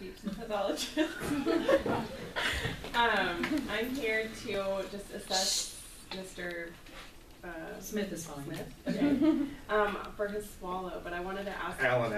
speech pathologist. I'm here to just assess Mr. Smith is fine. Smith. Okay. For his swallow, but I wanted to ask Alan.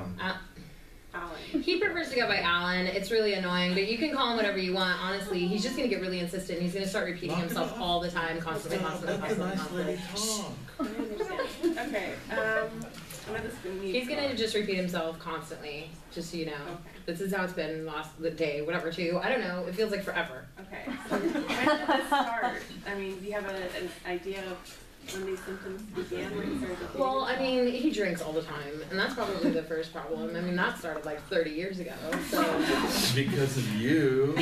He prefers to go by Alan. It's really annoying, but you can call him whatever you want. Honestly, he's just going to get really insistent. He's going to start repeating himself all the time, constantly. I understand. Okay. He's going to just repeat himself constantly, just so you know. Okay. This is how it's been the day, whatever, too. I don't know. It feels like forever. Okay. So when did this start? I mean, do you have an idea of when these symptoms began, when you started repeating? Well, I mean, he drinks all the time, and that's probably the first problem. I mean, that started like 30 years ago, so. Because of you.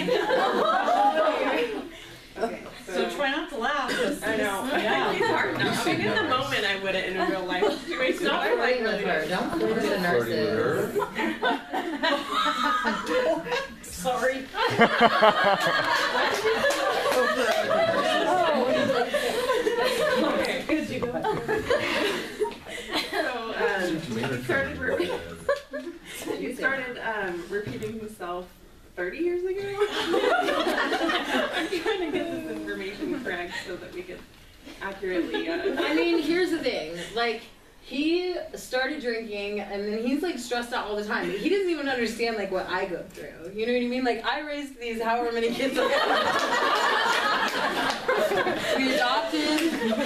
Okay, So try not to laugh. I know. Yeah. It's hard now. I mean, in the moment I wouldn't in a real life situation. Stop flirting with her. Don't flirt with the nurses. Sorry. Okay. Good, you go. So he started repeating himself 30 years ago. I'm trying to get this information correct so that we could accurately. I mean, here's the thing. Like, he started drinking, and then he's like stressed out all the time. He doesn't even understand like what I go through. You know what I mean? Like, I raised these however many kids I have. We adopted.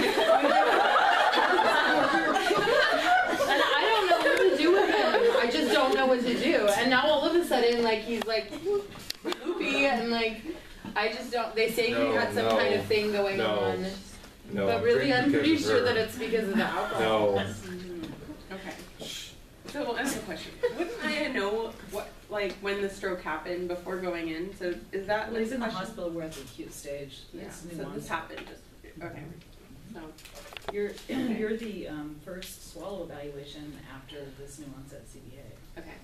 And I don't know what to do with him. I just don't know what to do. And now all of a sudden, like, he's like loopy, and like, I just don't. They say he had some kind of thing going on. No, But really, I'm pretty sure that it's because of the alcohol. No. Okay. So, I have a question. Wouldn't I know what, like, when the stroke happened before going in? So, is that Well, he's in the hospital. We're at the acute stage. Yeah. It's So nuanced. this happened just okay. So You're the first swallow evaluation after this new onset CBA. okay.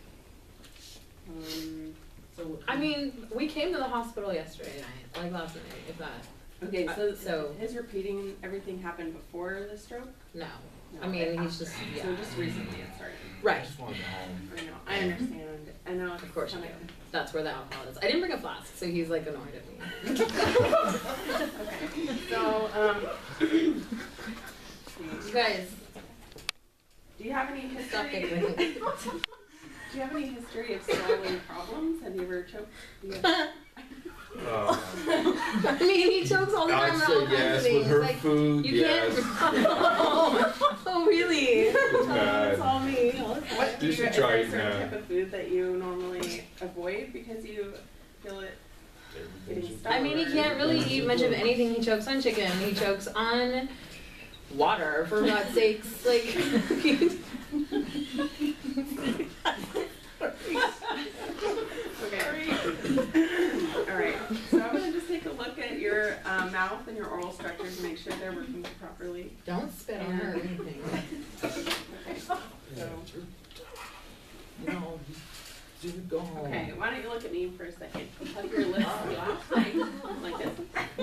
So I mean, we came to the hospital yesterday night, like last night, if that. Okay. So his repeating everything happened before the stroke. No. No, I mean, he's just, yeah. So just recently it started. Right. I know. I understand. I know. Of course you do. That's where the alcohol is. I didn't bring a flask, so he's like annoyed at me. Okay. So You guys, do you have any stop history? giggling. Do you have any history of swallowing problems? Have you ever choked? I mean, he chokes all the time. I'd say yes with her like, food. You Yes. can't. Oh, really? Bad. It's all me. All the time. What You should is try there a it certain now. type of food that you normally avoid because you feel it getting stuck? I mean, he can't really eat much of anything. He chokes on chicken. He chokes on water, for God's sakes. Like, Okay. All right. So I'm gonna just take a look at your mouth and your oral structures and make sure they're working properly. don't spit on her or anything. Okay. So, No, just go home. okay. Why don't you look at me for a second? Hug your lips like this.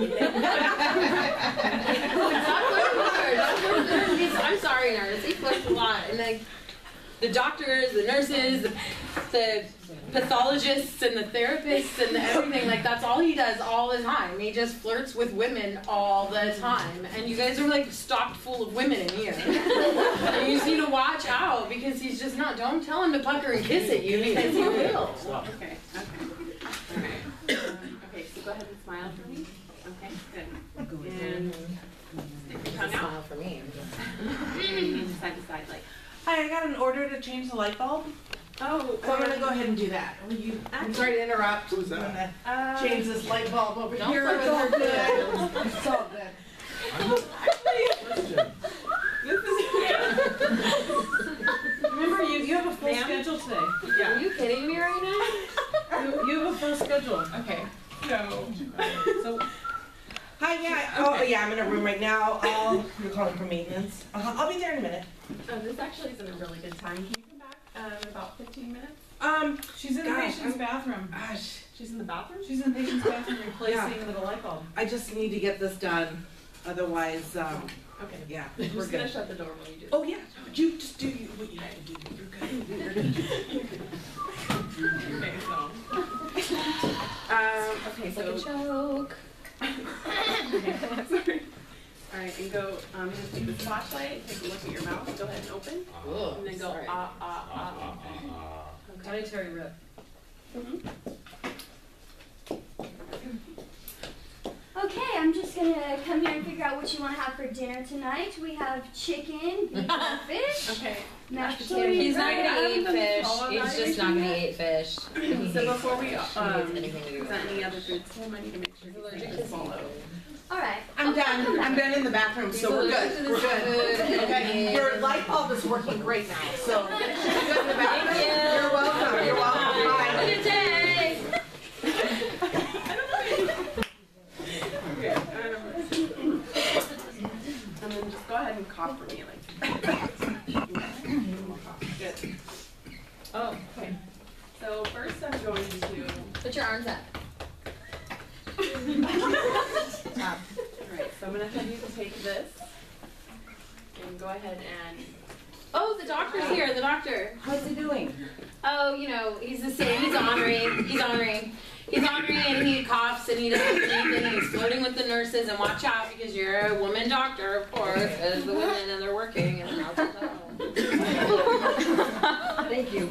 Stop flirting with her. Don't flirt with her. I'm sorry, nurse. He flirts a lot. And like, the doctors, the nurses, the pathologists, and the therapists, and everything, like, that's all he does all the time. He just flirts with women all the time. And you guys are like stocked full of women in here. And you just need to watch out because he's just not. Don't tell him to pucker and kiss at you because he will. Okay. Okay. Okay. So go ahead and smile for me. Okay. Good. And stick your tongue out. Smile for me. Side to side, like. Hi, I got an order to change the light bulb, Oh. so I'm gonna go ahead and do that. Will you? I'm sorry to interrupt. Who's I'm that? gonna change this light bulb over Don't here. flirt It's all with her. good. It's all good. remember, you have a full Ma'am? schedule today. Are Yeah. you kidding me right now? You have a full schedule. Okay. So. Hi, yeah. Oh, yeah. I'm in a room right now. You're calling for maintenance. I'll be there in a minute. This actually isn't a really good time. Can you come back in about 15 minutes? She's in the Gosh, patient's bathroom. Gosh, She's in the bathroom? She's in the patient's bathroom replacing the light bulb. I just need to get this done. Otherwise, Okay. yeah, We're we're just gonna good. shut the door while you do it. Oh yeah, you just do what you have to do. You're good. Okay, so. Okay, It's like a so joke. sorry. All right, and go. I'm gonna take this flashlight. Take a look at your mouth. Go ahead and open, Ooh, and then go sorry. Auditory rip. Okay, I'm just gonna come here and figure out what you want to have for dinner tonight. We have chicken, beef, and fish, Okay. mashed Actually, potatoes. He's not I gonna haven't eat done the fish. swallow He's just not gonna evaluation eat fish. So before we anything to do with present any other foods to him, I need to make sure he's allergic taking to a swallow. All right. I'm done. I'm done in the bathroom, so we're good. We're good. Okay, your light bulb is working great now, so good in the bathroom. Thank you. You're welcome. You're welcome. Have a Bye. good day. Okay. And then just go ahead and cough for me, like. Good. Oh, Okay. So first, I'm going to. Put your arms up. Alright, so I'm gonna have you take this and go ahead and. Oh, the doctor's here. The doctor. what's he doing? Oh, you know, he's the same. He's ornery. He's ornery. He's ornery and he coughs and he doesn't do anything and he's flirting with the nurses. And watch out because you're a woman doctor, of course, as the women and they're working and I'll tell them. Thank you.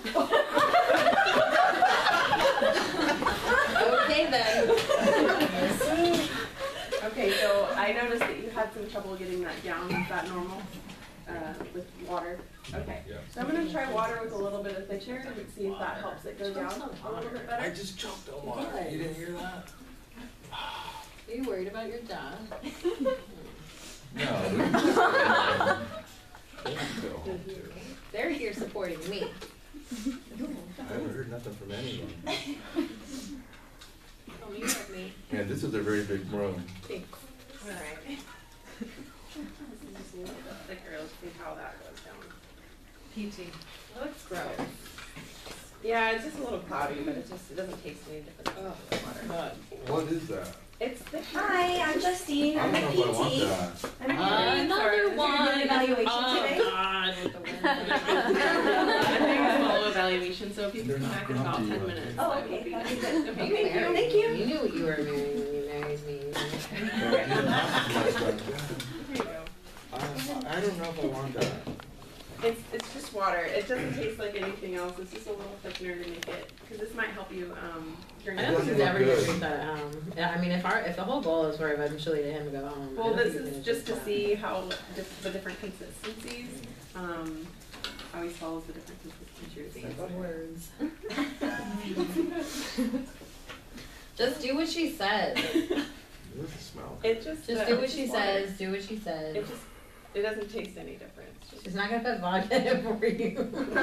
Okay then. Okay, so I noticed that you had some trouble getting that down. Is that normal? With water? Okay. Yeah. So I'm gonna try water with a little bit of thickener and see if that helps it go down a little bit I better. just choked on water. You didn't hear that? Are you worried about your dad? No. They're here supporting me. I haven't heard nothing from anyone. Tell me you love me. Man, this is a very big room. Thanks. Alright. This is just a little bit thicker. Let's see how that goes down. PT. That looks gross. Yeah, it's just a little cloudy, but it doesn't taste any different than water. What is that? It's thick. Hi, I'm Justine. I I'm don't a know if I want PT. that. I'm here. Another one. evaluation Oh today? God, with the wind. I'm doing a follow evaluation, so if you They're can come not back in about grumpy 10 like minutes. Oh, that okay. would be That'd good. be good. Okay, You thank you. Thank you. You knew what you were marrying when you married me. There you go. I don't know if I want that. It's just water. It doesn't taste like anything else. It's just a little thickener to make it, because this might help you during I the don't think doesn't he's look ever gonna good. drink that at home. Yeah, I mean, if the whole goal is for eventually to him to go home. I Well, don't this think he's is gonna just to drink see how the different consistencies, how he swallows the different consistencies. that. Words. Just do what she says. What does it smell? It just Just do what she says. Do what she says. It doesn't taste any different. It's just- She's not gonna put vodka in it for you.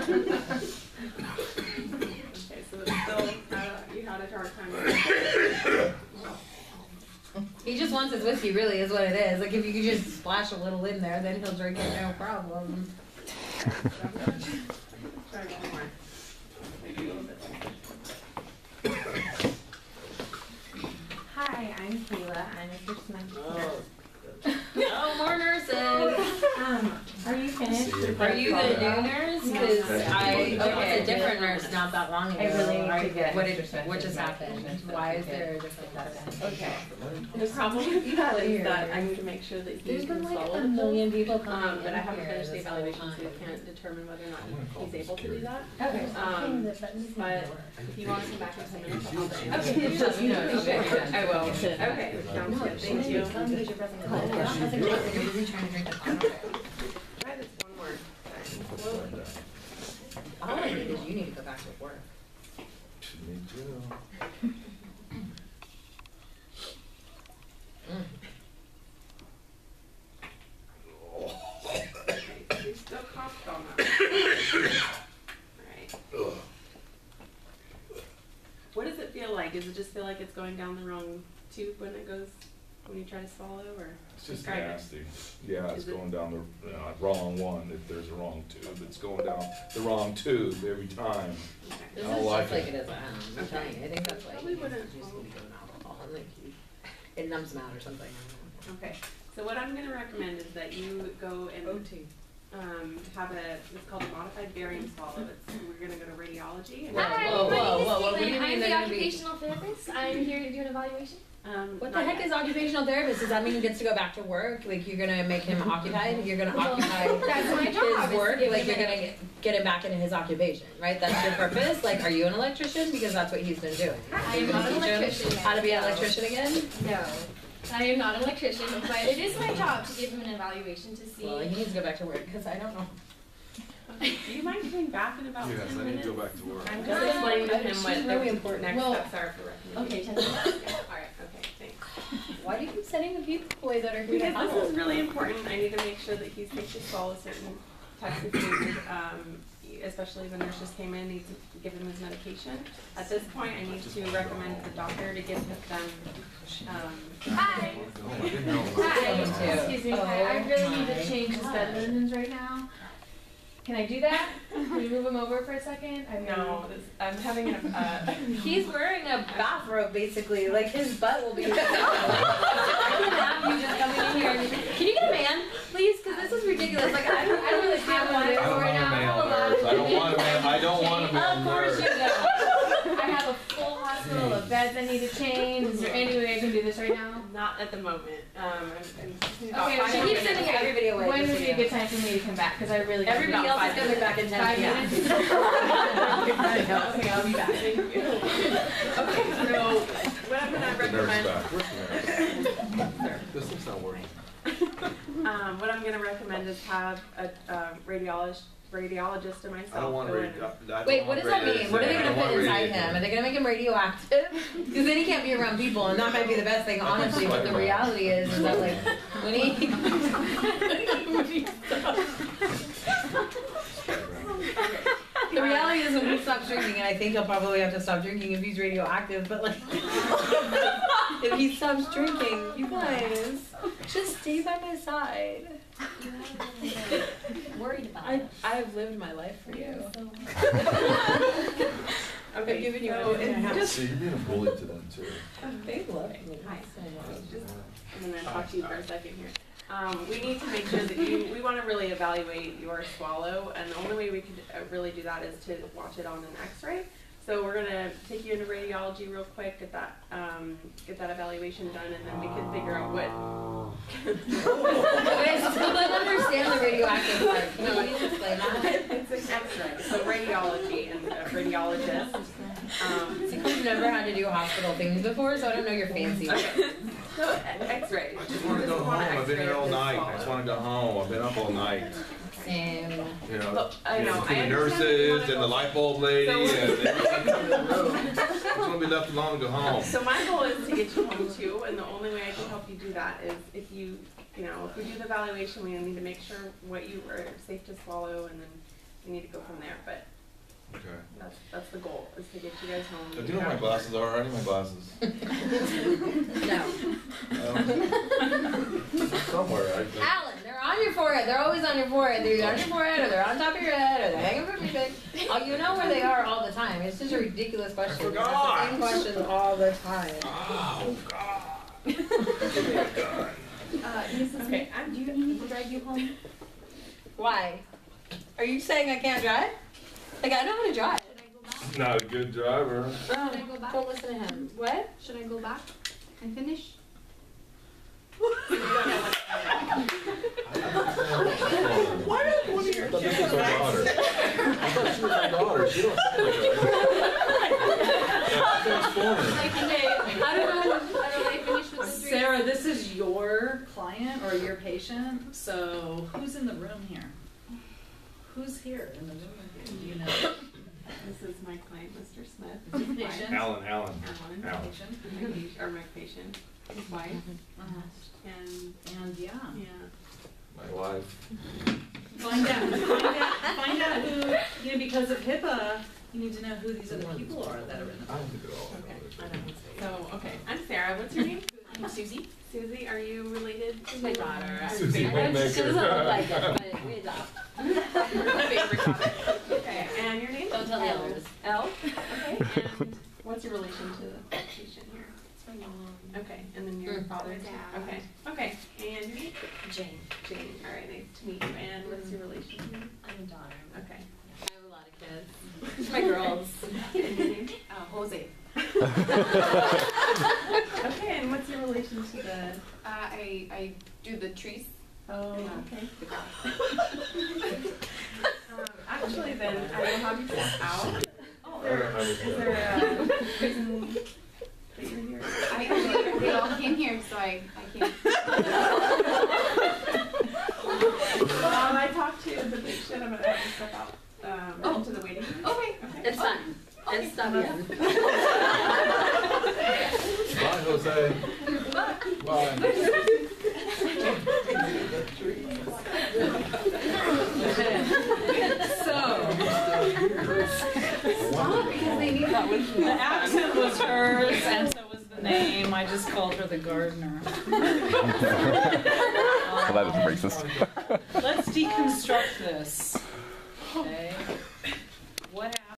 Okay, so it's still you had a hard time. He just wants his whiskey, really, is what it is. Like if you could just splash a little in there, then he'll drink it, no problem. Try one more. Maybe a little bit like Hi, I'm Kayla. I'm a first month nurse. Oh, more nurses. Are you finished? with Are the you the follow-up? new nurse? Yeah. Because That's I the was one. a different nurse not that long ago. I really need to Are- get what extra did, what just happened? medication, Why is so there a it's different okay. person? Okay. The problem with that is that I need to make sure that he There's been can like swallow a the pill. million people coming But in I haven't here finished the this whole evaluation, so I time. can't determine whether or not he's able to do that. Okay. But if you want to come back in 10 minutes, I'll have Okay, it. just let me know. Okay, Okay. I will. Okay, sounds good. Thank you. Tell me you're pressing the button. You're not pressing the button, you're busy trying to drink the bottle. Try this one more time. Slowly. All I need is you need to go back to work. Me too. Okay, so you still coughed on that. Alright. What does it feel like? Does it just feel like it's going down the wrong tube when you try to swallow, or? It's just describe it? nasty. Yeah, it's Is it- going down the wrong one. If there's a wrong tube, it's going down the wrong tube every time. Okay. This I is don't just like like it. it is at home. I'm Okay. telling you, I think that's why Probably you wouldn't- just need to be doing alcohol and like it numbs them out or something. Okay, so what I'm gonna recommend is that you go and have it's called a modified barium swallow. We're gonna go to radiology. And Hi, Whoa, my whoa, name is whoa, whoa, Kayla do you mean I'm the they're gonna be- occupational therapist. I'm here to do an evaluation. What the heck is occupational therapist? Does that mean he gets to go back to work? Like you're gonna make him occupied? You're gonna occupy That's my job. his work? is to Like give you're him gonna get him back into his occupation, right? That's your purpose? Like are you an electrician? Because that's what he's been doing. I'm not an electrician. How to be an electrician again? No. I am not an electrician, but it is my job to give him an evaluation to see. Well, he needs to go back to work because I don't know. Do you mind coming back in about 10 Yes, I minutes? need to go back to work. I'm just explaining to him She's what really the important. next Well, steps are for recommendation. Okay, 10 minutes. Alright, okay, thanks. Why do you keep sending the people away that are here to Because this help? is really important. I need to make sure that he's takes to swallow certain types of food, especially when nurse just came in, need to give him his medication. At this point, I need to recommend the doctor to give them, Hi. Oh, I didn't know. Hi. Me too. Excuse me, I really need to change his bed linens right now. Can I do that? Can we move him over for a second? no, I'm having He's wearing a bathrobe basically, like his butt will be. I can have you just coming in here. Can you get a man, please? Because this is ridiculous. Like I don't really have one I don't want a male nurse. I don't want a male. I don't want a male Of course nurse. you don't. I have a full hospital of beds I need to change. Is there any way I can do this right now? not at the moment. Okay, She keeps sending everybody away. When just would so be you a good time for me to come back? Because I really need Everybody about else is 5 coming back in 10 5 p.m. minutes. Okay, I'll be back. Thank you. Okay, so what I'm gonna The nurse recommend. back. Where's the nurse? This thing's not working. What I'm gonna recommend is have a radiologist and myself I don't want go in. Wait, what does that mean? What are they gonna put inside him? Are they gonna make him radioactive? Because then he can't be around people, and that might be the best thing, honestly. But the reality is that like when he the reality is when he stops drinking, and I think he'll probably have to stop drinking if he's radioactive. But like if he stops drinking, you guys just stay by my side. Worried about I've lived my life for you. Okay, I've given you so everything I have. See, you're being a bully to them too. They love me Hi. so much. I'm gonna talk to you for a second here. We need to make sure that we want to really evaluate your swallow, and the only way we could really do that is to watch it on an X-ray. So we're gonna take you into radiology real quick, get that evaluation done, and then we can figure out what. Okay, so people don't understand the radioactive part. Can you please explain that? It's an X-ray, so radiology and a radiologist. You've never had to do hospital things before, so I don't know your fancy. So X-ray. I just want to go home. I've been here all night. I just want to go home. I've been up all night. Same. You know, Look, I know. between I the understand nurses you and the wanna light bulb lady So- and everything in the room. I just want to be left alone to go home. So my goal is to get you home too, and the only way I can help you do that is if if we do the evaluation, we need to make sure what you are safe to swallow, and then we need to go from there. But Okay. that's the goal, is to get you guys home. Do you know what my glasses are? I need my glasses. No. Somewhere. Alan, they're on your forehead. They're always on your forehead. They're either on your forehead, or they're on top of your head, or they're hanging from your thing. Oh, you know where they are all the time. It's just a ridiculous question. I It's forgot. the same question all the time. Oh, God. Mrs. Okay, Do you need me to drive you home? Why? Are you saying I can't drive? Like, I know how to drive. Should I go back? Not a good driver. Should I go back? Don't listen to him. What? Should I go back and finish? Why is one of your kids? This is our daughter. I thought she was my daughter. She don't sound like her. Transformer. Like, okay, I don't know how to finish with the 3. Sarah, this is your client or your patient, so who's in the room here? Who's here in the room with you? Do you know? this is my client, Mr. Smith. Your patient? Alan. Alan, Patient? my patient, his wife, Uh-huh. and And yeah. My wife. Find out who, because of HIPAA, you need to know who these other people are that are in the I don't think at all. so, I'm Sarah, what's your name? I'm Susie. Susie, are you related to My daughter. Susie I know she doesn't look like Waymaker. it, but we adopt. Favorite daughter. Okay, and your name? Don't tell the elders. Elle? Okay, and what's your relation to the patient here? It's my mom. Okay, and then your father? Dad. Okay, and your name? Jane. Jane, all right, nice to meet you, and what's your relation here? I'm a daughter. Okay. I have a lot of kids. My girls. And your name? Jose. safe. Okay, and what's your relation to the? I do the trees. Oh, okay. Actually, then I will have you step out. Is there a reason that you're here? We all came here, so I can't. While I talk to the patient, I'm gonna have you step out into the waiting room. Okay. It's fine. It's not yet. Bye, Jose. Bye. So, the accent was hers, and so was the name. I just called her the gardener. Well, that is racist. Let's deconstruct this. Okay.